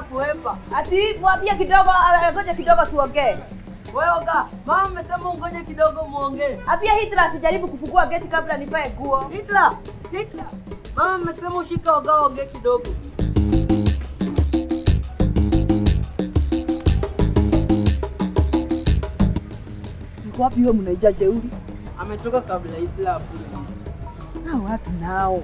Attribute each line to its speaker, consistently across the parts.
Speaker 1: kuhepa.
Speaker 2: Ati mwambie kidogo, ngoja kidogo tuongee.
Speaker 1: Wewe oga, mama amesema ungoje kidogo muongee.
Speaker 2: Apia Hitler asijaribu kufungua geti kabla nipae nguo.
Speaker 1: Hitler. Mama amesema ushika oga ongee kidogo.
Speaker 2: Niko wapi wewe mnaija jeuri?
Speaker 1: Ametoka kabla Hitler hapo.
Speaker 2: Hao watu nao.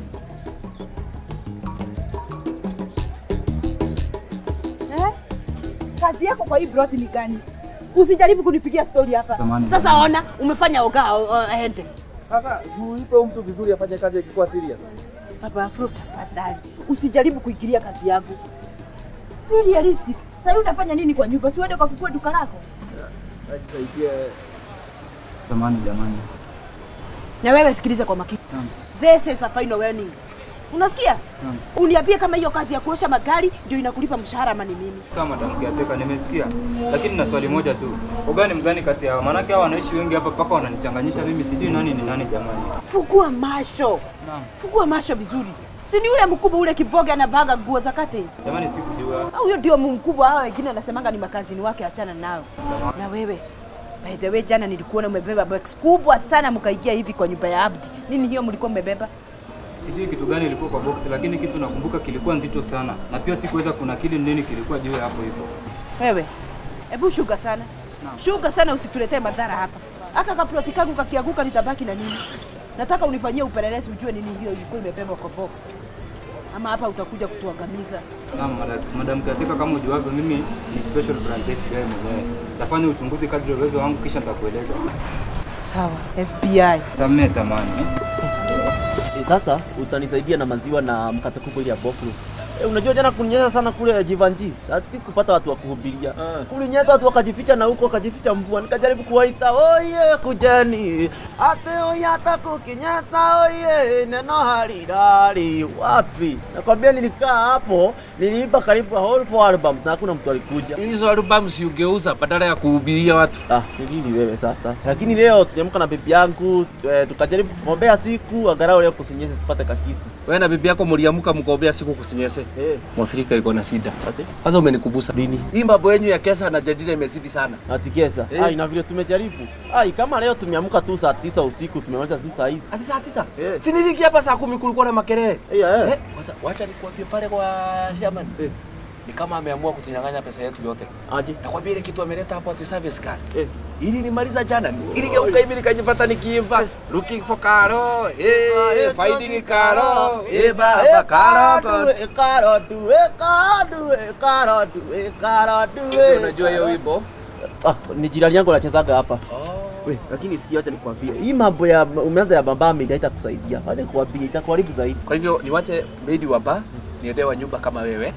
Speaker 2: Kazi yako kwa hii broti ni gani? Usijaribu kunipigia story hapa. Sasa ona, umefanya oga aende.
Speaker 3: Sasa usipe mtu vizuri afanye kazi ikikuwa serious.
Speaker 2: Hapa Afro tafadhali. Usijaribu kuingilia kazi yangu. Be realistic. Sasa utafanya nini kwa nyumba? Si uende ukafungua duka lako?
Speaker 3: Ajisaidie. Samani jamani.
Speaker 2: Na wewe sikiliza kwa makini. This is a final warning. Unasikia? Uniambie kama hiyo kazi ya kuosha magari ndio inakulipa mshahara ama ni nini?
Speaker 3: Sawa madam Kiateka, nimesikia. Lakini na swali moja tu. Ogani mgani kati yao? Maana hao wanaishi wengi hapa paka wananichanganyisha mimi sijui nani ni nani jamani.
Speaker 2: Fungua macho. Naam. Fungua macho vizuri. Si ni yule mkubwa ule kiboga anavaga nguo za curtains?
Speaker 3: Jamani sikujua.
Speaker 2: Huyo ndio mkubwa, hao wengine anasemanga ni makazini wake, achana nao.
Speaker 3: Sawa.
Speaker 2: Na wewe, by the way, jana nilikuona umebeba box kubwa sana mkaigia hivi kwa nyumba ya Abdi. Nini hiyo mlikuwa mmebeba?
Speaker 3: Sijui kitu gani ilikuwa kwa box, lakini kitu nakumbuka kilikuwa nzito sana. Na pia sikuweza kunakili nini kilikuwa juu hapo hivyo.
Speaker 2: Wewe, hebu shuka sana. Shuka sana, usituletee madhara hapa. Aka kaploti kangu kakianguka nitabaki na nini? Nataka unifanyie upelelezi ujue nini hiyo ilikuwa imebeba kwa box. Ama hapa utakuja kutuangamiza.
Speaker 3: Naam, madam Kiateka, kama ujuavyo mimi ni special branch FBI mwenyewe. Nafanya uchunguzi kadri uwezo wangu kisha nitakueleza.
Speaker 2: Sawa, FBI.
Speaker 3: Samee samani.
Speaker 4: Sasa utanisaidia na maziwa na mkate kubwa ile ya boflo. Unajua jana kunyesha sana kule Jivanji. Sasa kupata watu wa kuhubiria. Kulinyesha watu wakajificha na huko wakajificha mvua. Nikajaribu kuwaita, "Oye kujeni. Ate oyata kukinyesha oye neno halidali." Wapi? Nakwambia nilikaa hapo, niliiba karibu whole 4 albums na hakuna mtu alikuja.
Speaker 5: Hizo albums ugeuza badala ya kuhubiria watu.
Speaker 4: Nini wewe sasa? Lakini leo tuliamka na bibi yangu, tukajaribu kuombea siku, angalau leo kusinyeshe tupate kakitu.
Speaker 5: Wewe na bibi yako mliamka mkaombea siku kusinyeshe? Mwafrika iko na shida. Kwanza umenikubusa.
Speaker 4: Nini?
Speaker 5: Hii mambo yenu ya kesa na jadila imezidi sana.
Speaker 4: Ati kesa? Na vile tumejaribu. Kama leo tumeamka tu saa 9 usiku tumemaliza tu saa hizi.
Speaker 5: Ati saa 9? Si niliki hapa saa 10 kulikuwa na makelele. Kwanza wacha nikuambie pale kwa Shaman. Ni kama ameamua kutunyang'anya pesa yetu yote.
Speaker 4: Aje?
Speaker 5: Nakwambia ile kitu ameleta hapo ati service card. Ili nimaliza jana. Ili geuka hivi nikajipata nikiimba looking for Karo, finding Karo, baba Karo,
Speaker 4: Karo.
Speaker 5: Unajua hiyo wimbo?
Speaker 4: Ni jirani yangu anachezaga hapa. Lakini sikia, acha nikwambie. Hii mambo ya umeanza ya baba mimi haitakusaidia. Acha nikwambie itakuharibu zaidi.
Speaker 5: Kwa hivyo niwache maid wa bar, niendewa nyumba kama wewe.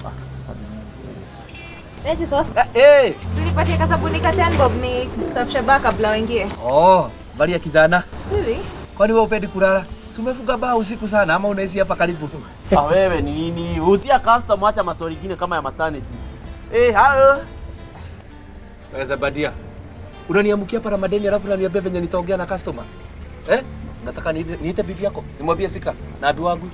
Speaker 6: Eti sauce.
Speaker 7: Tulipatia kasabuni ka 10 bob ni kusafisha baa kabla waingie.
Speaker 5: Valia kijana.
Speaker 7: Suri?
Speaker 5: Kwani wewe upendi kulala? Si umefunga baa usiku sana ama unaishi hapa karibu?
Speaker 4: Wewe ni nini? Usia customer acha maswali mengine kama ya maternity. Hello.
Speaker 5: Weza badia. Unaniamkia para madeni alafu unaniambia venye nitaongea na customer. Nataka niite bibi yako. Nimwambie sika na abi wangu.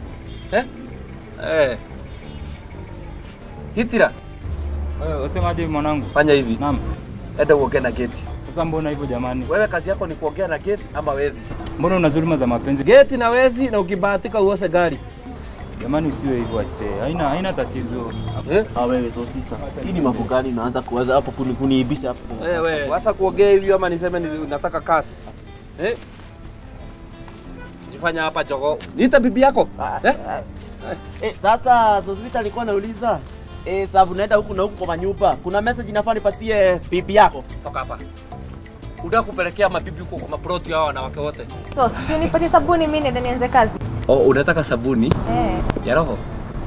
Speaker 5: Hitira.
Speaker 3: Usemaje mwanangu?
Speaker 5: Fanya hivi.
Speaker 3: Naam.
Speaker 5: Enda uongee na geti.
Speaker 3: Sasa mbona hivyo jamani?
Speaker 5: Wewe kazi yako ni kuongea na geti ama wezi?
Speaker 3: Mbona una dhuluma za mapenzi?
Speaker 5: Geti na wezi na ukibahatika uose gari.
Speaker 3: Jamani usiwe hivyo aisee. Haina tatizo.
Speaker 4: Wewe sosita. Hii ni mambo gani unaanza kuwaza hapo kuniibisha hapo?
Speaker 5: Wewe, wasa kuongea hivi ama niseme nataka kasi? Jifanya hapa jogo. Niita bibi yako.
Speaker 4: Sasa sosita alikuwa anauliza sababu naenda huku na huku kwa manyumba. Kuna message inafaa nipatie bibi yako.
Speaker 5: Toka hapa. Unataka kupelekea mabibi huko kwa maproti hao wanawake wote.
Speaker 7: So, si unipatie sabuni mimi ndio nianze kazi.
Speaker 5: Unataka sabuni? Ya roho.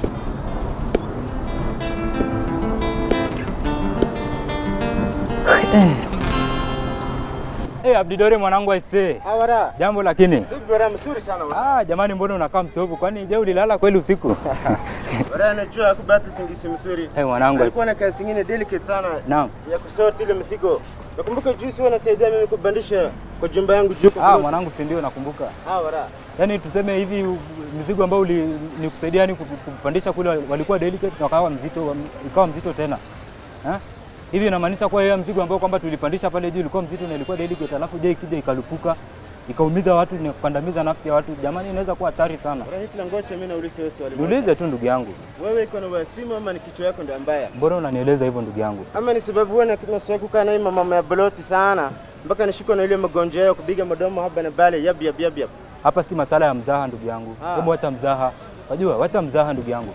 Speaker 3: Abdidore mwanangu aisee.
Speaker 8: Awara.
Speaker 3: Jambo lakini.
Speaker 8: Vipi bwana, mzuri sana bwana.
Speaker 3: Jamani mbona unakaa mtovu? Kwani je ulilala kweli usiku?
Speaker 8: Bwana najua kubata singisi mzuri.
Speaker 3: Mwanangu.
Speaker 8: Alikuwa na kazi nyingine delicate sana.
Speaker 3: Naam.
Speaker 8: Ya kusort ile mzigo. Nakumbuka juzi wanasaidia mimi kubandisha kwa jumba yangu juu.
Speaker 3: Mwanangu si ndio nakumbuka.
Speaker 8: Awara.
Speaker 3: Yaani tuseme hivi mzigo ambao nikusaidia yani kupandisha kule walikuwa delicate na wakawa mzito, ikawa mzito tena. Hivi inamaanisha kwa hiyo mzigo ambao kwamba tulipandisha pale juu ilikuwa mzito na ilikuwa delicate, alafu je ikija ikalupuka ikaumiza watu na kukandamiza nafsi ya watu, jamani inaweza kuwa hatari sana.
Speaker 8: Bora Hitler, ngoja mimi naulize wewe swali.
Speaker 3: Niulize tu ndugu yangu.
Speaker 8: Wewe iko na wasimu ama ni kichwa yako ndio mbaya?
Speaker 3: Mbona unanieleza hivyo ndugu yangu?
Speaker 8: Ama ni sababu wewe na kitu naswa kukaa na mama ya bloti sana mpaka nishikwa na ile magonjwa yao kupiga mdomo hapa na bale yab.
Speaker 3: Hapa si masala ya mzaha ndugu yangu. Hebu acha mzaha. Unajua, acha mzaha ndugu yangu.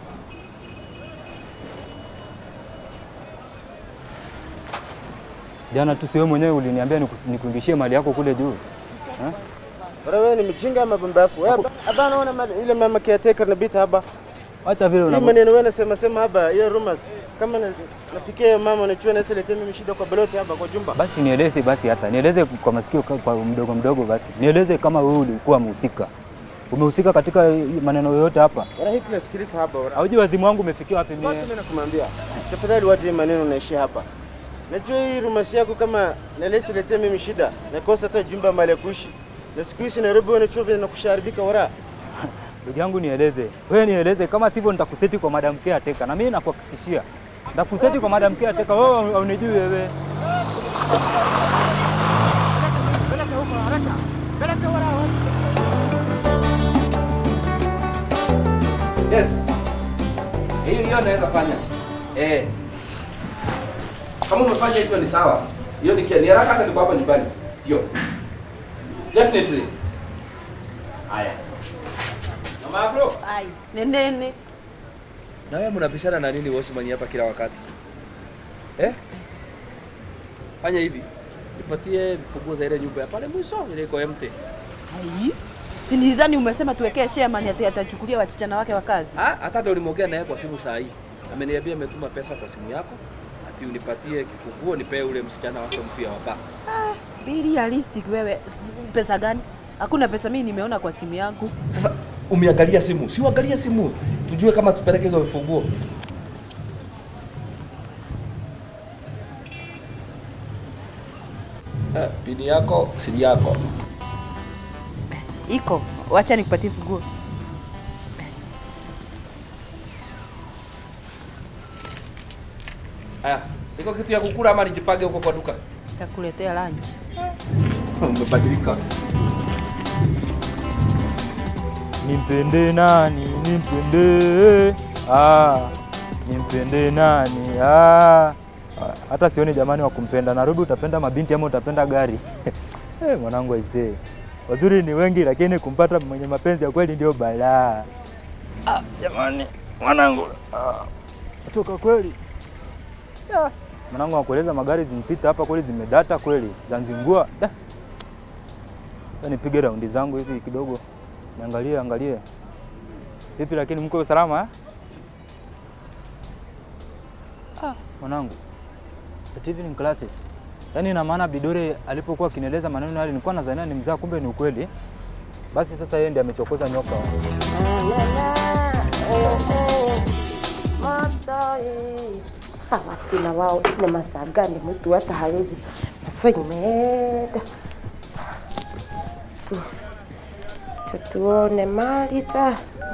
Speaker 3: Jana tu sio mwenyewe uliniambia nikuingishie mali yako kule juu.
Speaker 8: Bora wewe ni mjinga ama bambafu? Hapa naona ile mama caretaker na bita hapa.
Speaker 3: Acha vile
Speaker 8: una. Maneno wewe nasema hapa hiyo rumors. Kama nafikia mama anachua na sile tena mimi kwa bloti hapa kwa jumba.
Speaker 3: Basi nieleze basi hata. Nieleze kwa masikio kwa mdogo basi. Nieleze kama wewe ulikuwa mhusika. Umehusika katika maneno yote hapa.
Speaker 8: Bora hiki nasikiliza hapa bora.
Speaker 3: Haujui wazimu wangu umefikia wapi mimi?
Speaker 8: Mimi nakumwambia. Tafadhali waje maneno naishi hapa. Najua hii rumasi yako kama nalesiletea mimi shida. Nakosa hata jumba mali ya kuishi. Na siku hizi Nairobi wanachova na kusharibika wara.
Speaker 3: Ndugu yangu nieleze. Wewe nieleze kama sivyo nitakuseti kwa Madam Caretaker. Na mimi nakuhakikishia. Nitakuseti kwa Madam Caretaker. Wewe unijui wewe.
Speaker 8: Peleka huko haraka. Peleka wara.
Speaker 5: Yes. Hiyo naweza fanya. Kama umefanya hivyo ni sawa. Hiyo ni haraka hata niko hapa nyumbani. Ndio. Definitely. Haya. Mama Afro.
Speaker 2: Ai, nene.
Speaker 5: Na wewe mnabishana na nini Washman hapa kila wakati? Fanya hivi. Nipatie vifunguo za ile nyumba pale mwisho ile iko empty.
Speaker 2: Ai. Si nidhani umesema tuwekee chairman atachukulia wachichana wake wa kazi.
Speaker 5: Hata ndio nimeongea naye kwa simu saa hii. Ameniambia ametuma pesa kwa simu yako. Ati unipatie kifunguo nipe ule msichana wake mpya wa baba.
Speaker 2: Be realistic wewe. Pesa gani? Hakuna pesa mimi nimeona kwa simu yangu.
Speaker 5: Sasa umeangalia simu? Si uangalia simu. Tujue kama tupeleke hizo vifunguo. Pini yako, siri yako.
Speaker 2: Iko. Wacha nikupatie funguo.
Speaker 5: Iko kitu ya kukula ama nijipage huko kwa duka?
Speaker 2: Nitakuletea lunch.
Speaker 5: Umebadilika.
Speaker 3: Nimpende nani? Nimpende. Nimpende nani? Hata sioni jamani wa kumpenda. Nairobi utapenda mabinti ama utapenda gari? Mwanangu aisee. Wazuri ni wengi lakini kumpata mwenye mapenzi ya kweli ndio balaa. Jamani, mwanangu. Toka kweli. Mwanangu anakueleza magari zimpita hapa kweli zimedata kweli. Zanzingua. Sasa nipige raundi zangu hivi kidogo. Niangalie. Vipi lakini mko salama? Mwanangu. Evening classes. Yaani ina maana Bidore alipokuwa kinieleza maneno yale nilikuwa nadhania ni mzaa kumbe ni ukweli. Basi sasa yeye ndiye amechokoza nyoka.
Speaker 6: Hawa kina wao ina masaa gani mtu hata hawezi kufanya meda. Tuone Maritha.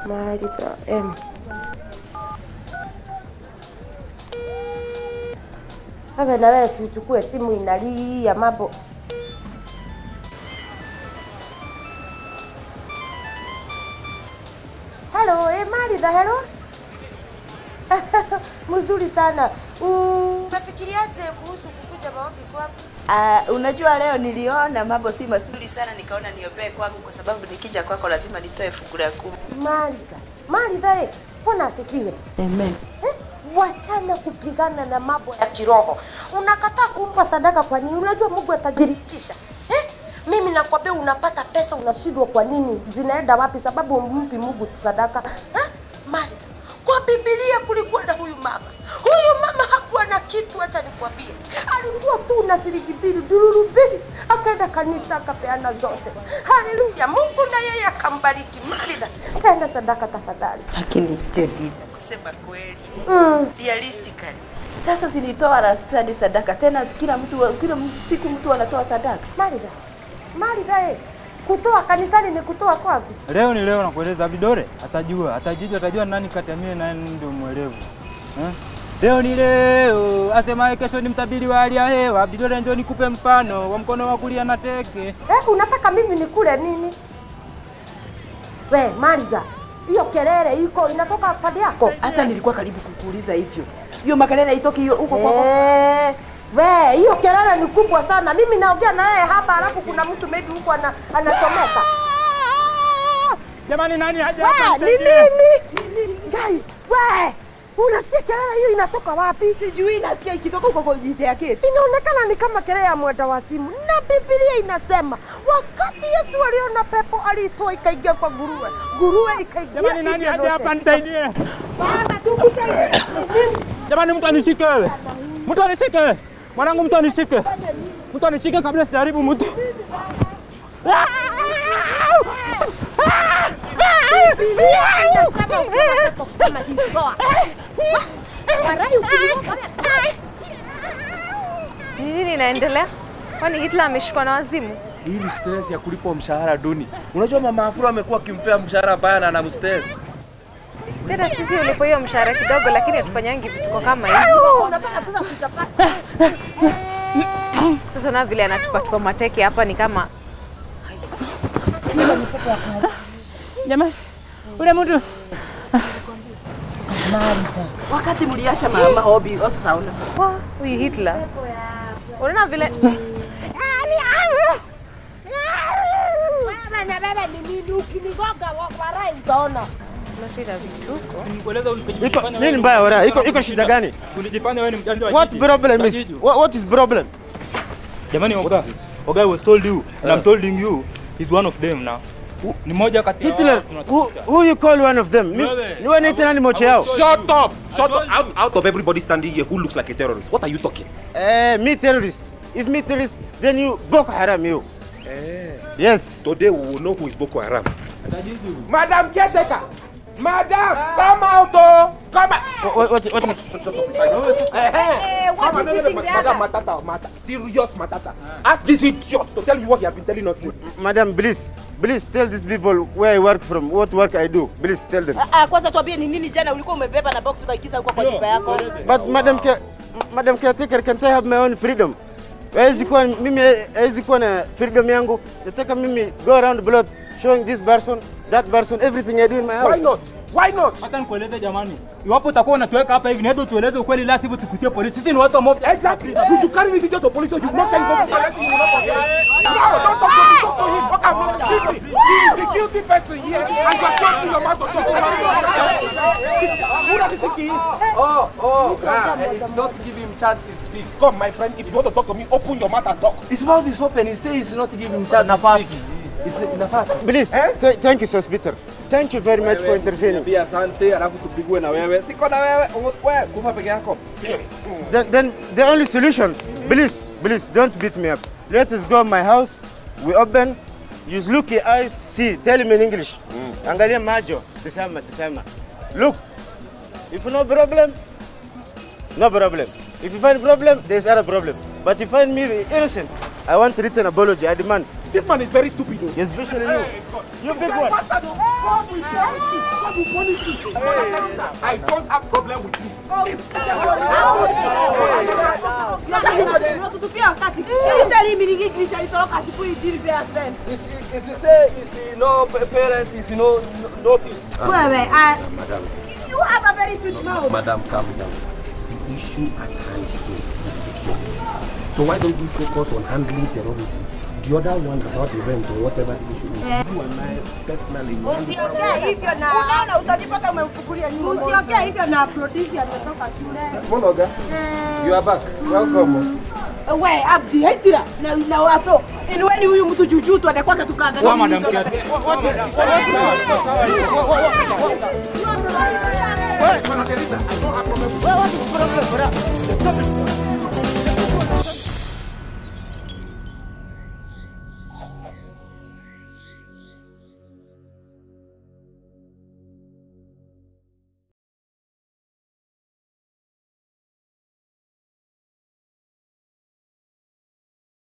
Speaker 6: Hapa na wewe usichukue simu inalia mambo. Hello, Maritha, hello. Mzuri sana. Unafikiriaje kuhusu kukuja maombi kwangu?
Speaker 2: Unajua leo niliona mambo si mazuri sana nikaona niombee kwangu kwa sababu nikija kwako lazima nitoe fungu la 10.
Speaker 6: Maritha, mbona asifiwe?
Speaker 2: Amen.
Speaker 6: Wachana kupigana na mambo ya kiroho. Unakataa kumpa sadaka kwa nini? Unajua Mungu atajirikisha. Mimi nakwambia unapata pesa unashindwa kwa nini? Zinaenda wapi sababu umpi Mungu sadaka? Maritha, kwa Biblia kulikuwa na huyu mama. Huyu mama hakuwa na kitu, acha nikwambie. Alikuwa tu na shilingi 2 dururu 2. Akaenda kanisa akapeana zote. Haleluya. Mungu na yeye akambariki. Maritha, peana sadaka tafadhali.
Speaker 2: Lakini Teddy, kusema kweli. Realistically.
Speaker 9: Sasa zilitoa rastadi sadaka tena kila siku mtu anatoa sadaka.
Speaker 6: Maritha, Kutoa kanisani ni kutoa kwapi?
Speaker 3: Leo ni leo nakueleza Abdidore. Atajua nani kati ya mimi na ndio mwelevu. Leo ni leo, asemaye kesho ni mtabiri wa hali ya hewa. Abdidore njoo nikupe mfano wa mkono wa kulia na teke.
Speaker 6: Unataka mimi nikule nini? We, Mariza, hiyo kelele iko inatoka pande yako?
Speaker 2: Hata nilikuwa karibu kukuuliza hivyo. Hiyo makelele itoki hiyo huko kwako.
Speaker 6: We, hiyo kelele ni kubwa sana. Mimi naongea na yeye hapa alafu kuna mtu maybe huko anachomeka.
Speaker 3: Jamani nani aje hapa?
Speaker 6: Ni nini? Gai, we, unasikia kelele hiyo inatoka wapi?
Speaker 2: Sijui nasikia ikitoka huko kwa nje yake.
Speaker 6: Inaonekana ni kama kelele ya mwenda wa simu. Na Biblia inasema wakati Yesu aliona pepo alitoa ikaingia kwa nguruwe. Nguruwe ikaingia.
Speaker 3: Jamani nani aje hapa nisaidie?
Speaker 6: Baba tukusaidie.
Speaker 3: Jamani mtu anishike wewe. Mtu anishike wewe. Mwanangu mtu anishike. Mtu anishike kabla sijaribu mtu.
Speaker 7: Nini inaendelea? Kwani Hitler ameshikwa na wazimu?
Speaker 5: Hii ni stress ya kulipwa mshahara duni. Unajua mama Afro amekuwa akimpea mshahara mbaya na anamstress.
Speaker 7: Sasa sisi ulipo hiyo mshahara kidogo lakini hatufanyangi vituko kama hizi. Sasa na vile anatupa mateke hapa ni kama
Speaker 3: Jamani, ule mtu
Speaker 2: wakati mliasha mama hobby sasa una.
Speaker 7: Huyu Hitler. Unaona vile
Speaker 6: Wewe na baba ni nini ukinigonga kwa rai utaona.
Speaker 7: unashida vituko.
Speaker 3: nikueleza
Speaker 8: Iko nini mbaya wala? Iko shida gani?
Speaker 3: Unijifanya wewe ni mjanja wa
Speaker 8: What problem is? What is problem?
Speaker 3: Jamani Oga was told you and I'm telling you he's one of them now. Ni moja kati ya
Speaker 8: Hitler, who you call one of them? Ni wewe tena ni mocha yao.
Speaker 5: Shut up! Out of everybody standing here who looks like a terrorist. What are you talking?
Speaker 8: Me terrorist. If me terrorist, then you Boko Haram you. Yes.
Speaker 5: Today we will know who is Boko Haram. Madam caretaker! Madam, come out! Come out!
Speaker 8: What?
Speaker 6: What is
Speaker 5: Madam Matata, serious Matata. Ask this idiot to tell you what he has been telling us.
Speaker 8: Madam, please tell these people where I work from, what work I do. Please tell them.
Speaker 2: Kwanza tuambie ni nini jana ulikuwa umebeba na box ukaikiza huko kwa nyumba yako.
Speaker 8: But Madam caretaker, can't I have my own freedom? Mimi haizi kuwa na freedom yangu. Nataka mimi go around the block showing this person, that person, everything I do in my house.
Speaker 5: Why not? Why not?
Speaker 3: Hata nikueleze jamani. Iwapo utakuwa unatuweka hapa hivi, ndio tueleze ukweli la sivyo tukutie polisi. Sisi ni watu wa mob.
Speaker 5: Exactly. Did you carry this to police or you not carry this to police? No, don't talk to him. Okay, I'm not guilty. He is the guilty person here and you are talking your mouth to talk. Who does he think he is?
Speaker 10: It's not giving him chance to speak.
Speaker 5: Come, my friend, if you want to talk to me, open your mouth and talk.
Speaker 10: His mouth is open. He says he's not giving him chance to speak. It's nafasi.
Speaker 8: Please, thank you, Sospeter. Thank you very much for intervening.
Speaker 10: Pia asante, alafu tupigwe na wewe. Siko na wewe, wewe kufa peke yako.
Speaker 8: Then the only solution, please don't beat me up. Let us go to my house. We open. Use looky eyes, see. Tell him in English. Angalia majo. Tisama. Look. If no problem, no problem. If you find problem, there's other problem. But if you find me innocent, I want written apology. I demand.
Speaker 5: This man is very stupid.
Speaker 8: Yes, especially you. You big one.
Speaker 5: I don't have problem with you.
Speaker 2: Can you tell him in English and talk as if we did the husband?
Speaker 10: Is he say is no parent is no notice.
Speaker 5: Madam.
Speaker 2: You have a very sweet mouth.
Speaker 5: Madam, calm down. The issue at hand here is security. So why don't we focus on handling terrorism? The other one about the rent or whatever the issue is. You and I personally.
Speaker 6: Usiongea hivyo na
Speaker 2: unaona utajipata umemfukulia nyuma.
Speaker 6: Usiongea hivyo na producer ametoka shule.
Speaker 10: Monoga. You are back. Welcome.
Speaker 2: We Abdi haitira na wapo. Ni huyu mtu juju tu anakuwa katukaga.
Speaker 3: Madam.